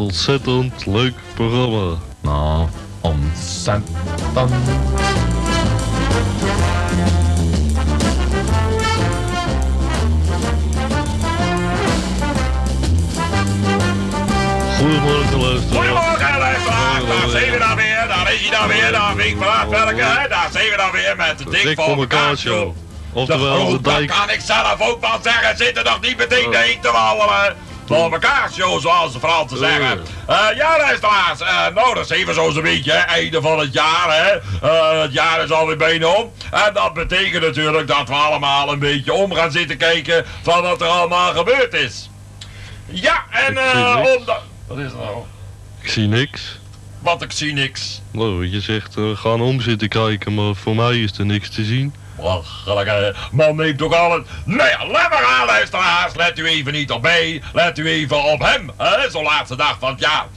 ontzettend leuk programma. Nou, ontzettend. Goedemorgen, luisteraars. Goedemorgen, luisteraars. Daar zijn we dan weer. Daar is hij dan weer. Daar vind ik vanuit werken. Daar zijn we dan weer met de Dik voor elkaar show. Oftewel de Dat dijk. kan ik zelf ook wel zeggen. Zit er nog niet meteen heen te wandelen. Voor elkaar show, zoals de Fransen zeggen. Ja, luisteraars. Nou, dat is even zo'n beetje. Einde van het jaar, hè. Het jaar is alweer bijna om. En dat betekent natuurlijk dat we allemaal een beetje om gaan zitten kijken van wat er allemaal gebeurd is. Ja, en omdat... Wat is er nou? Ik zie niks. Wat, ik zie niks. Nou, je zegt we gaan om zitten kijken, maar voor mij is er niks te zien. Lachelijk, man neemt ook al het... Nou ja, let maar aan, luisteraars. Let u even niet op mij. Let u even op hem. Zo'n laatste dag van het jaar.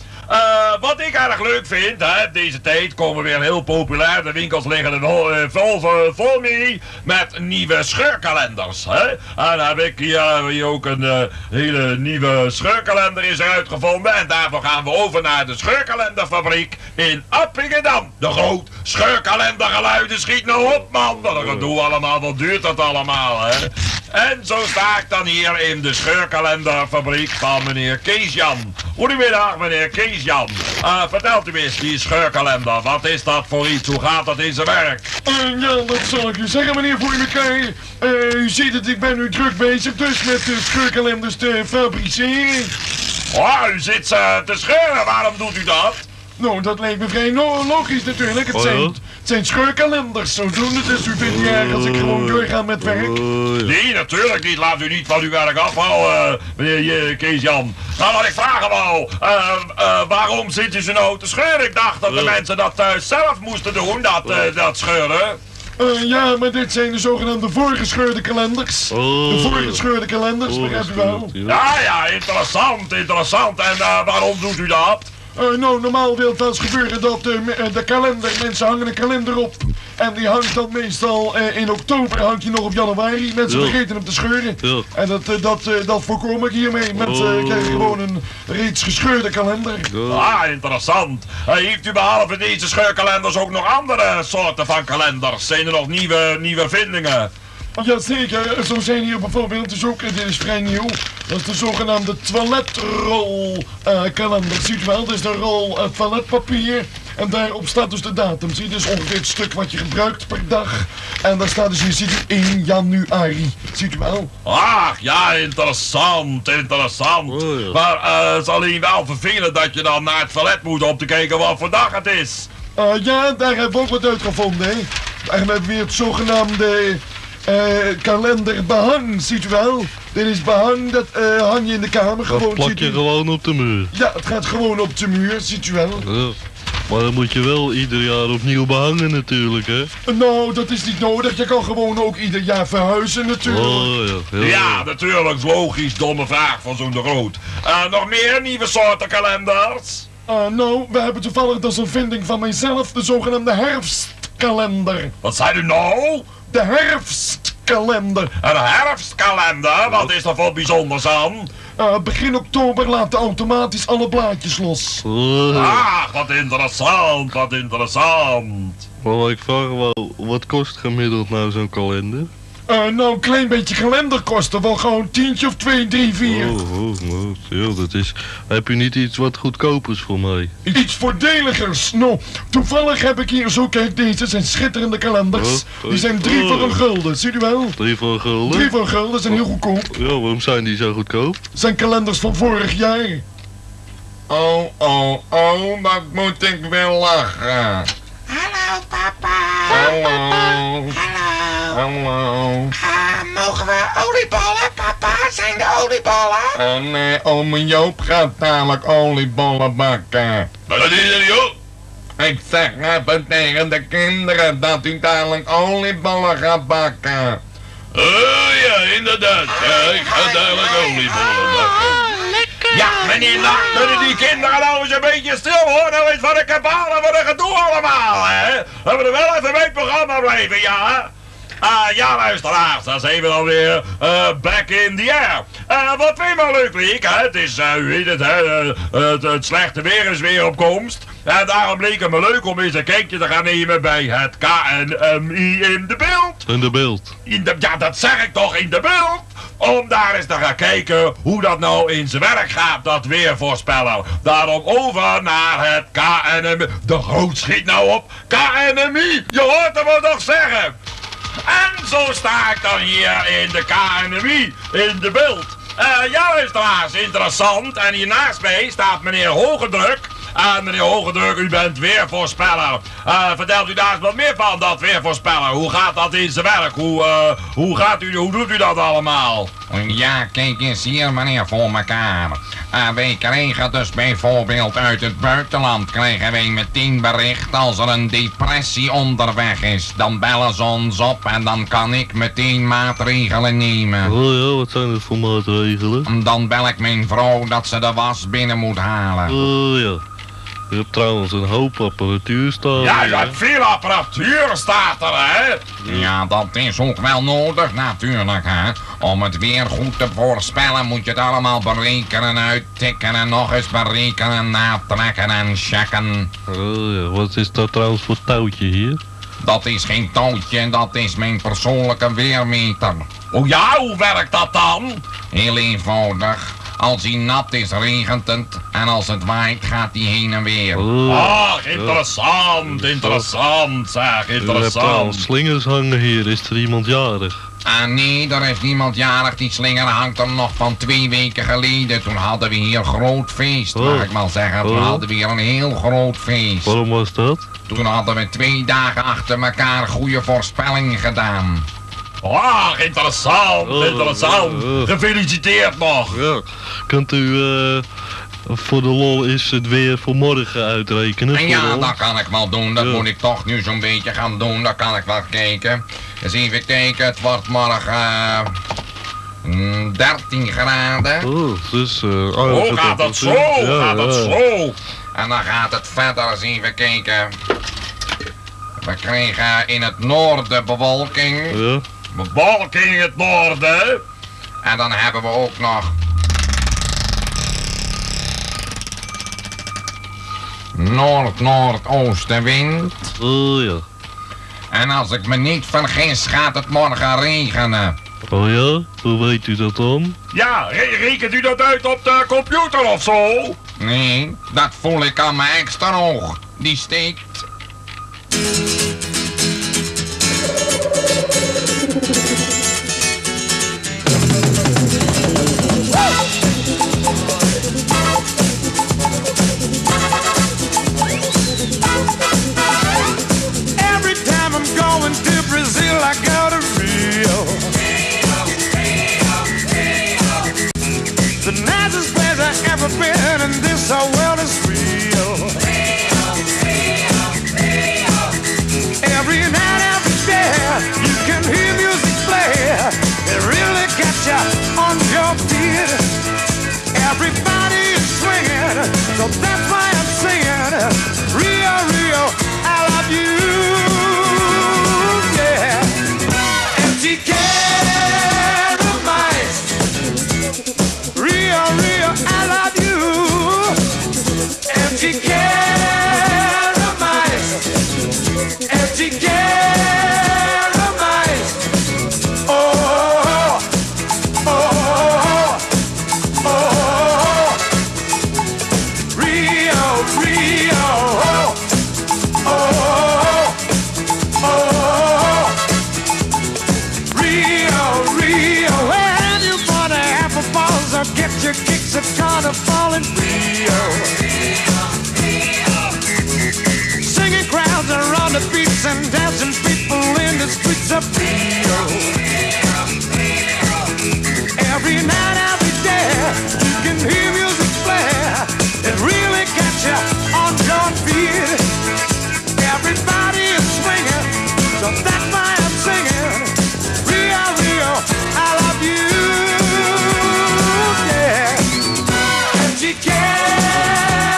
Wat ik erg leuk vind, hè, deze tijd komen weer heel populair. De winkels liggen er vol mee met nieuwe scheurkalenders. Hè. En dan heb ik hier ook een hele nieuwe scheurkalender is eruit gevonden. En daarvoor gaan we over naar de scheurkalenderfabriek in Appingedam. De groot scheurkalendergeluiden, schiet nou op, man. Wat een gedoe allemaal, wat duurt dat allemaal, hè? En zo sta ik dan hier in de scheurkalenderfabriek van meneer Kees-Jan. Goedemiddag, meneer Kees-Jan. Vertelt u eens, die scheurkalender, wat is dat voor iets? Hoe gaat dat in zijn werk? Ja, dat zal ik u zeggen, meneer Voor elkaar. U ziet het, ik ben nu druk bezig dus met de scheurkalenders te fabriceren. Oh, u zit ze te scheuren, waarom doet u dat? Nou, dat lijkt me vrij logisch natuurlijk. Het zijn scheurkalenders, zodoende. Dus u vindt niet erg als ik gewoon doorga met werk. Nee, natuurlijk niet. Laat u niet van uw werk afhouden, meneer Kees-Jan. Nou, wat ik vragen wou, waarom zit u zo nou te scheuren? Ik dacht dat de mensen dat thuis zelf moesten doen, dat scheuren. Ja, maar dit zijn de zogenaamde voorgescheurde kalenders. De voorgescheurde kalenders, begrijpt u wel? Ja, interessant. En waarom doet u dat? Nou, normaal wil het wel eens gebeuren dat de kalender, mensen hangen een kalender op. En die hangt dan meestal in oktober, hangt die nog op januari. Mensen vergeten hem te scheuren. Ja. En dat voorkom ik hiermee. Mensen krijgen gewoon een reeds gescheurde kalender. Interessant. Heeft u behalve deze scheurkalenders ook nog andere soorten van kalenders? Zijn er nog nieuwe vindingen? Jazeker, zo zijn hier bijvoorbeeld, dus ook, dit is vrij nieuw, dat is de zogenaamde toiletrol kalender. Ziet u wel, dit is de rol toiletpapier en daarop staat dus de datum. Zie je, dus ongeveer het stuk wat je gebruikt per dag. En daar staat dus, hier ziet u 1 januari. Ziet u wel? Ach, ja, interessant. Maar het is alleen wel vervelend dat je dan naar het toilet moet om te kijken wat voor dag het is. Ja, daar hebben we ook wat uitgevonden, hè. Daar hebben we weer het zogenaamde... kalenderbehang, ziet u wel? Dit is behang, dat hang je in de kamer gewoon. Dat plak je gewoon op de muur. Ja, het gaat gewoon op de muur, ziet u wel? Ja. Maar dan moet je wel ieder jaar opnieuw behangen natuurlijk, hè? Nou, dat is niet nodig. Je kan gewoon ook ieder jaar verhuizen natuurlijk. Ja, natuurlijk. Logisch, domme vraag van zo'n de Groot. Nog meer nieuwe soorten kalenders? Nou, we hebben toevallig, dat is een vinding van mijzelf, de zogenaamde herfstkalender. Wat zei u nou? De herfstkalender. Een herfstkalender? Wat is er voor bijzonders aan? Begin oktober laten automatisch alle blaadjes los. Wat interessant. Maar ik vraag wel, wat kost gemiddeld nou zo'n kalender? Nou, een klein beetje kalender kosten wel gewoon tientje of 2, 3, 4. Ja, dat is... Heb je niet iets wat goedkopers voor mij? Iets voordeligers. Nou, toevallig heb ik hier zo, kijk, deze zijn schitterende kalenders. Die zijn 3 voor een gulden, ziet u wel? 3 voor een gulden? 3 voor een gulden, zijn heel goedkoop. Ja, waarom zijn die zo goedkoop? Zijn kalenders van vorig jaar. Oh, dat moet ik wel lachen. Hallo papa. Hallo. Mogen we oliebollen, papa? Zijn de oliebollen? Nee, ome Joop gaat dadelijk oliebollen bakken. Wat is er, joh? Ik zeg even tegen de kinderen dat u dadelijk oliebollen gaat bakken. Oh ja, inderdaad. Ja, ik ga dadelijk oliebollen bakken. Ja, meneer Nacht, kunnen die kinderen nou eens een beetje stil hoor? Nou eens wat ik heb halen, wat een gedoe allemaal, hè? We moeten wel even bij het programma blijven, ja? Ja, luisteraars, daar zijn we dan weer back in the air. Wat vind je wel leuk, Riek? Het is, u weet het, het slechte weer is weer op komst. En daarom leek het me leuk om eens een kijkje te gaan nemen bij het KNMI in de beeld. In de beeld. Ja, dat zeg ik toch, in de beeld. Om daar eens te gaan kijken hoe dat nou in zijn werk gaat, dat weervoorspeller. Daarom over naar het KNMI. De groot schiet nou op. KNMI, je hoort hem wel nog zeggen. En zo sta ik dan hier in de KNMI, in de beeld. Ja, luisteraars, interessant. En hier naast mij staat meneer Hogendruk. En meneer Hogendruk, u bent weervoorspeller. Vertelt u daar eens wat meer van, dat weervoorspeller. Hoe gaat dat in zijn werk? Hoe doet u dat allemaal? Ja, kijk eens hier, meneer, voor elkaar. Wij krijgen dus bijvoorbeeld uit het buitenland krijgen wij meteen bericht als er een depressie onderweg is. Dan bellen ze ons op en dan kan ik meteen maatregelen nemen. Oh ja, wat zijn dat voor maatregelen? Dan bel ik mijn vrouw dat ze de was binnen moet halen. Oh ja. Je hebt trouwens een hoop apparatuur staan. Ja, u hebt veel apparatuur staat er, hè? Ja, dat is ook wel nodig natuurlijk, hè. Om het weer goed te voorspellen moet je het allemaal berekenen, uittikken en nog eens berekenen, natrekken en checken. Oh ja, wat is dat trouwens voor touwtje hier? Dat is geen touwtje, dat is mijn persoonlijke weermeter. Oh ja, hoe werkt dat dan? Heel eenvoudig. Als hij nat is, regent het. En als het waait, gaat hij heen en weer. Ah, interessant, interessant, zeg, U hebt interessant. trouwens slingers hangen hier. Is er iemand jarig? Ah nee, er is niemand jarig. Die slinger hangt er nog van 2 weken geleden. Toen hadden we hier groot feest, mag ik wel zeggen. Toen hadden we hier een heel groot feest. Waarom was dat? Toen hadden we 2 dagen achter elkaar goede voorspellingen gedaan. Ah, interessant, interessant. Gefeliciteerd nog. Ja. Kunt u voor de lol eens het weer voor morgen uitrekenen? En ja, voor ons? dat kan ik wel doen. Dat Ja. moet ik toch nu zo'n beetje gaan doen. Dat kan ik wel kijken. Eens even kijken. Het wordt morgen 13 graden. Oh, dus... Oh, gaat dat zo? Gaat dat zo? En dan gaat het verder. Eens even kijken. We kregen in het noorden bewolking. Ja. Bewolking in het noorden. En dan hebben we ook nog... Noord-noordoostenwind. Oh ja. En als ik me niet vergis, gaat het morgen regenen. Oh ja? Hoe weet u dat dan? Ja, rekent u dat uit op de computer of zo? Nee, dat voel ik aan mijn extra oog. Die steekt. Every time I'm going to Brazil, I go to Rio. The nicest place I've ever been, and this whole world is real. Every night, every day, you can hear music play. It really gets you on your feet. Everybody is swinging, so that's why I'm singing. Rio, Rio, I love you. Yeah. Empty can of mice. Rio, Rio, I love you. Empty can of mice. Empty can of mice. Oh, oh, oh, oh. Rio, Rio, oh, oh, oh. Rio, Rio, when you want to apple balls or get your kicks at carnival in Rio. Singing crowds around the beats and dancing people in the streets of Rio. Every night, every day, you can hear music play. It really gets you on your feet. Everybody is swinging, so that's why I'm singing. Rio, Rio, I love you. Yeah. And she can.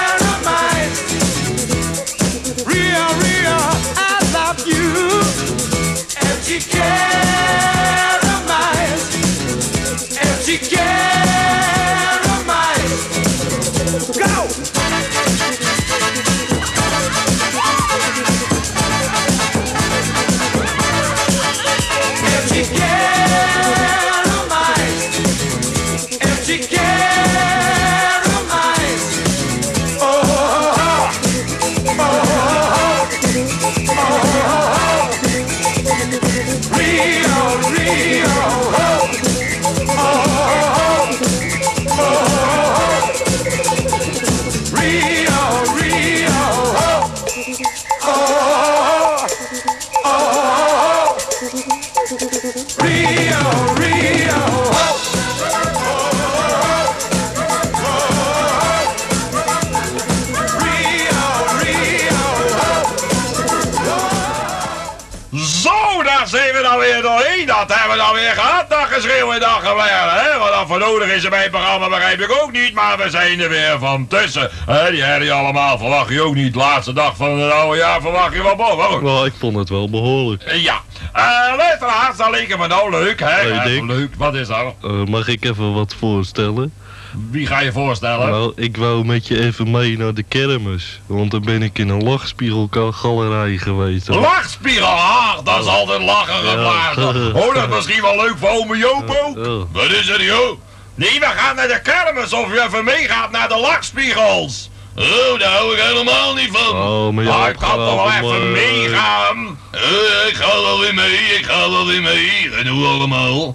Zo, daar zijn we dan weer doorheen. Dat hebben we dan weer gehad, dat geschreeuw en dat gebleven, hè. Wat dat voor nodig is in mijn programma begrijp ik ook niet, maar we zijn er weer van tussen. Die herrie allemaal verwacht je ook niet. Laatste dag van het oude jaar verwacht je wel boven. Nou, ik vond het wel behoorlijk. Ja. Luisteraars, dat leek me nou leuk, hè. Hey, Dick. Leuk, wat is dat? Mag ik even wat voorstellen? Wie ga je voorstellen? Nou, ik wou met je even mee naar de kermis. Want dan ben ik in een lachspiegelgalerij geweest. Lachspiegel, dat is altijd lachen geblazen. Oh, dat is misschien wel leuk voor ome Jopo. Wat is er, joh? Nee, we gaan naar de kermis of je even meegaat naar de lachspiegels. Oh, daar hou ik helemaal niet van. Oh, maar Ik kan toch wel even meegaan. Ik ga wel weer mee, ik ga wel weer mee. En hoe allemaal?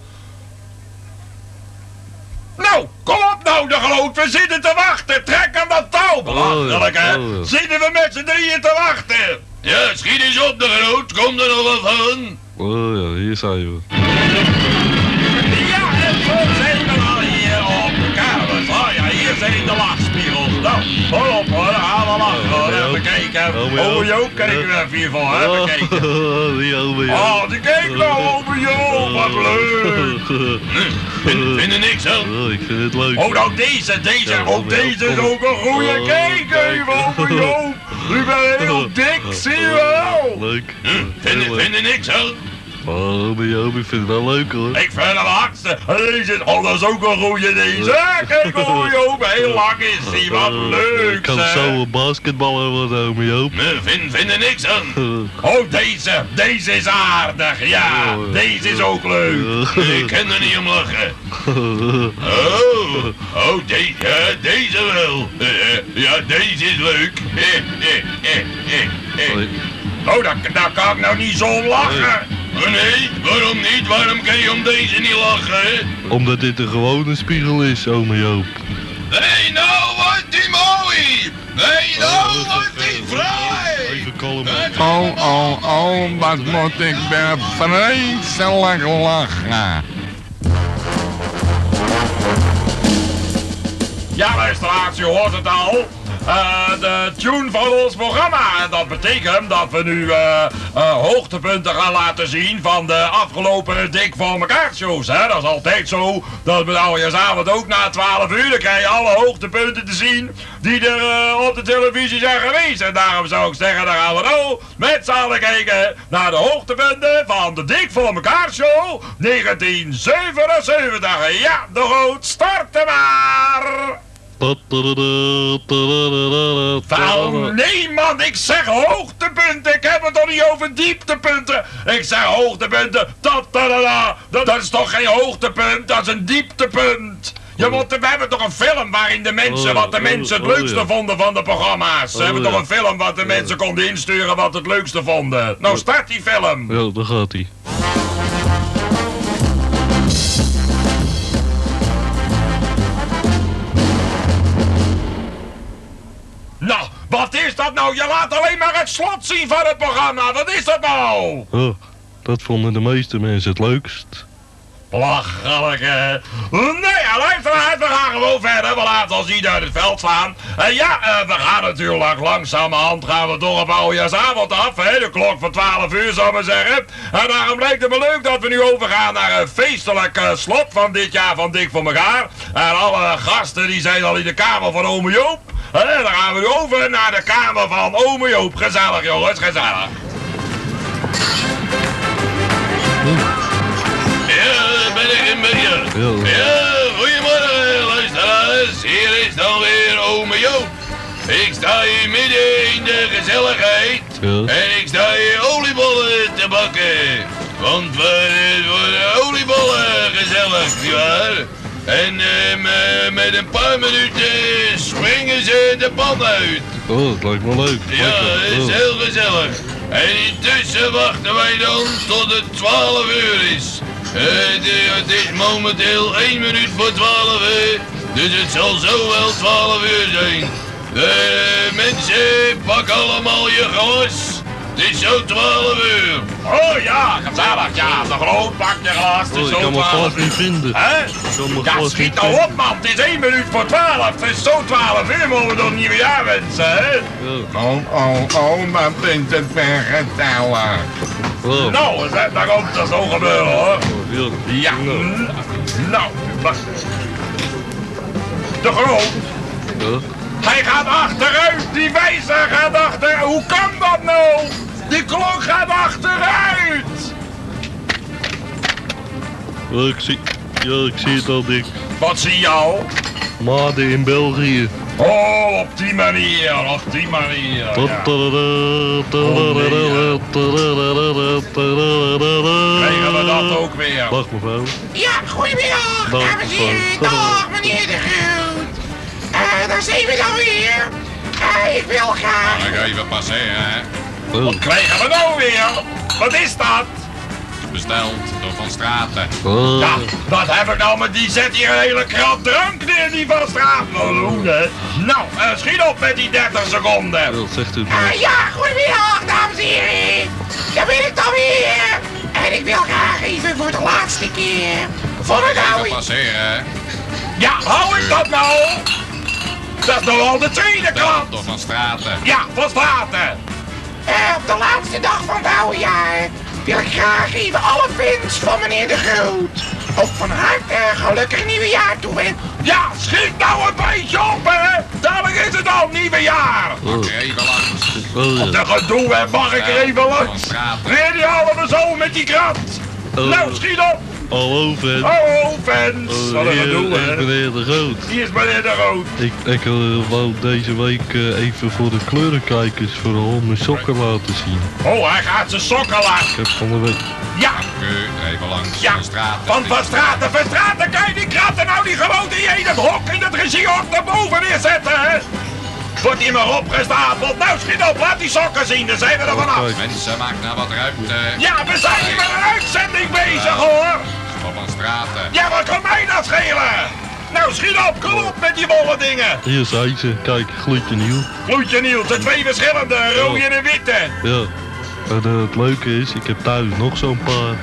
Nou, kom op nou, de groot, we zitten te wachten. Trek aan dat touw. Belachelijk, hè? Zitten we met z'n drieën te wachten. Ja, schiet eens op, de groot. Kom er nog wat van. Oh ja, hier zijn we. Ja, en zo zijn we al hier op de kermis. Oh ja, hier zijn de lachspiegels. Nou, hol op hoor, gaan we lachen hoor. Even kijken. Ome Joop, kijk er even hiervoor, even kijken. Die ome Joop. Oh, die kijk nou, ome Joop, wat leuk. Vind er niks aan. Oh, ik vind het leuk. Oh, nou deze is ook een goeie. Kijk even, ome Joop. U bent heel dik, zie je wel. Leuk. Vind er niks aan. Oh, ome Joop, ik vind het wel leuk hoor. Ik vind hem hartstikke. Deze, oh, dat is ook een goeie deze. Kijk, ome Joop, heel lang is hij, wat leuk. Ik kan zo een basketballer worden, ome Joop. Vind er niks aan. Oh, deze is aardig, ja. Deze is ook leuk. Ik kan er niet om lachen. Oh, deze wel. Ja, deze is leuk. Oh, daar kan ik nou niet zo om lachen. Oh nee, waarom niet? Waarom kan je om deze niet lachen? Omdat dit een gewone spiegel is, ome Joop. Hé, nou wordt die mooi! Hé, nou wordt die vrij! Even kalm. Oh, wat moet ik weer vreselijk lachen. Ja, luisteraars, je hoort het al. De tune van ons programma. En dat betekent dat we nu hoogtepunten gaan laten zien van de afgelopen Dik voor mekaar shows. Hè? Dat is altijd zo. Dat we oudejaarsavond ook na 12 uur, dan krijg je alle hoogtepunten te zien die er op de televisie zijn geweest. En daarom zou ik zeggen, dan gaan we nou met z'n allen kijken naar de hoogtepunten van de Dik voor mekaar show 1977. Ja, de Groot, starten maar! Wel, nee man, ik zeg hoogtepunten. Ik heb het toch niet over dieptepunten. Ik zeg hoogtepunten. Dat is toch geen hoogtepunt, dat is een dieptepunt. We hebben toch een film waarin de mensen wat de mensen het leukste vonden van de programma's. We hebben toch een film wat de mensen konden insturen wat het leukste vonden. Nou, start die film. Ja, daar gaat hij. Nou, wat is dat nou? Je laat alleen maar het slot zien van het programma. Wat is dat nou? Oh, dat vonden de meeste mensen het leukst. Belachelijk, hè? Nee, luisteraars, we gaan gewoon verder. We laten ons niet uit het veld slaan. We gaan natuurlijk langzamerhand gaan we toch op oudejaarsavond af, hè? De klok van 12 uur, zou ik maar zeggen. En daarom lijkt het me leuk dat we nu overgaan naar een feestelijk slot van dit jaar van Dik voor mekaar. En alle gasten die zijn al in de kamer van ome Joop. Dan gaan we nu over naar de kamer van ome Joop. Gezellig, jongens, gezellig. Ja, ben ik in. Ja, goedemorgen luisteraars. Hier is dan weer ome Ik sta hier midden in de gezelligheid. Ja. En ik sta hier oliebollen te bakken. Want we worden oliebollen gezellig, nietwaar? En met een paar minuten springen ze de pan uit. Oh, dat lijkt me leuk. Ja, Lekker. dat is Oh. heel gezellig. En intussen wachten wij dan tot het 12 uur is. Het is momenteel 1 minuut voor 12 uur. Dus het zal zo wel 12 uur zijn. Mensen, pak allemaal je glas. Het is zo 12 uur. Oh ja, gezellig, ja. De groot pak je glas. Het Oh, is ik zo kan mijn 12 glas niet uur. vinden. Hè? Ik kan mijn Ja, glas schiet niet nou vinden. op, man. Het is 1 minuut voor 12. Het is zo 12 uur, mogen we nog nieuwjaar wensen, hè? Ja. Wat bent het weer gezellig. Oh. Nou, daar komt dat zo gebeuren, hoor. Ja. Ja, Nou. nou, wacht. De groot. Ja. Hij gaat achteruit, die wijzer gaat achteruit. Hoe kan dat nou? Die klok gaat achteruit. Ik zie het al, Dick. Wat zie je al? Maden in België. Oh, op die manier, op die manier. Ja. Kregen we dat ook weer? Dag mevrouw. Ja, goedemiddag, Dag, dames en heren. Dag, meneer de Groot. Daar zijn we dan weer. Ik wil graag... Mag ik even passeren, hè? Oh. Kregen we nou weer? Wat is dat? Besteld door Van Straten. Oh. Ja, wat heb ik nou met die zet hier een hele krant drank neer die van straat wil doen, hè? Nou, schiet op met die 30 seconden. Dat zegt u maar. ja, goedemiddag, dames en heren. Daar ben ik dan weer. En ik wil graag even voor de laatste keer... Voor het Even oude... passeren, hè? Ja, hou ik dat nou? Dat is nou al de tweede Besteld krant. door Van Straten. Ja, van straten. op de laatste dag van het oude jaar... wil ik graag even alle fans van meneer de Groot... op van harte gelukkig nieuwe jaar toewensen. Ja, schiet nou een beetje op, hè? Dadelijk is het al nieuwe jaar. Mag er even langs. Oh, ja. De gedoe, hè, mag ik er even Van langs? Straten. Weer die allemaal zo met die krant. Oh. Nou, schiet op. Hallo, fans. Hallo, fans. Wat een gedoe, Hier is hè? meneer de Groot. Hier is meneer de Rood. Ik wou deze week even voor de kleurenkijkers vooral mijn sokken laten zien. Oh, hij gaat zijn sokken laten. Ik heb van de week... Ja, U, even langs. ja. Van Straten. Van Straten, kan je die kratten nou die gewoon in het hok, in het regiehok naar boven neerzetten, hè? Wordt hier maar opgestapeld. Nou, schiet op, laat die sokken zien, dan zijn we er vanaf. Kijk. Mensen, maak nou wat ruimte. Ja, we zijn hier met een uitzending bezig, hoor. Van Straten. Ja, wat kan mij dat schelen? Nou, schiet op, kom op met die bolle dingen. Hier zijn ze. Kijk, gloedje nieuw. Gloedje Niels, de twee verschillende, rode en de witte. Ja. En het leuke is, ik heb thuis nog zo'n paar.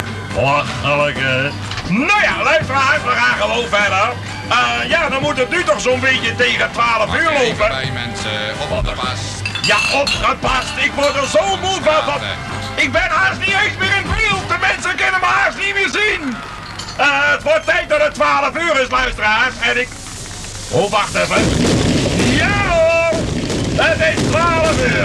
Lachelijk, hè? Nou ja, luisteraars, we gaan gewoon verder. Ja, dan moet het nu toch zo'n beetje tegen 12 Mag uur er even lopen. bij, mensen. Op de pas. Ja, opgepast. Ik word er zo moe van. Ik ben haast niet eens meer in beeld. De mensen kunnen me haast niet meer zien. Het wordt tijd dat het 12 uur is, luisteraars. En ik... Oh, wacht even. Ja hoor! Het is 12 uur.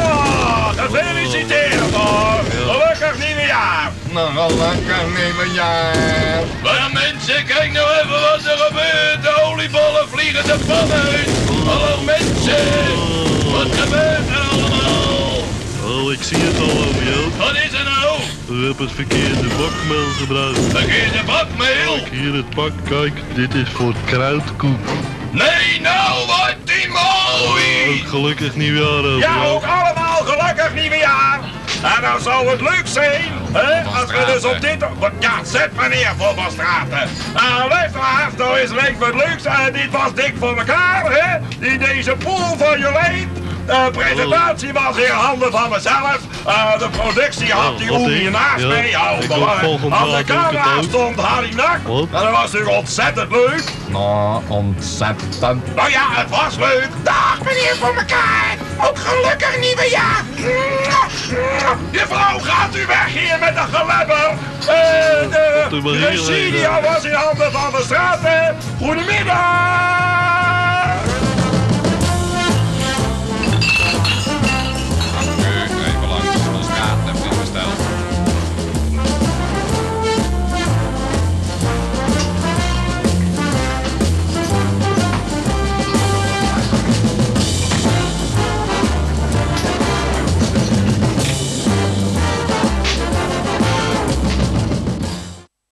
Oh, gefeliciteerd hoor. Gelukkig nieuwjaar. Nog een lekker nieuwe jaar. Maar mensen, kijk nou even wat er gebeurt. De oliebollen vliegen de pan uit. Hallo mensen. Wat gebeurt er allemaal? Oh, ik zie het al, Romeo. Wat is er nou? U hebt het verkeerde bakmeel gebruikt. Verkeerde bakmeel? Kijk, hier het pak. Kijk, dit is voor kruidkoek. Nee, nou, wat die mooi! Ook gelukkig nieuwjaar, Romeo. Ja, ook allemaal gelukkig nieuwjaar! En dan zou het leuk zijn, hè, als we dus op dit... Ja, zet maar neer voor Van Straten. Luisteraars, nou is leuk wat leuks. Dit was dik voor elkaar, hè? In deze pool van je leed. De presentatie was in handen van mezelf. De productie had die wat Oemi ik- naast ja, mij. ik ook volgend Aan de jaar doe ik het camera ook. stond Harry Nak. Wat? En dat was natuurlijk ontzettend leuk. Nou, ontzettend. Nou ja, het was leuk. Dag meneer voor elkaar. Ook gelukkig nieuwe jaar. Juffrouw, gaat u weg hier met de gelebber. Doe maar De hier, regie die was in handen van de straten. Goedemiddag.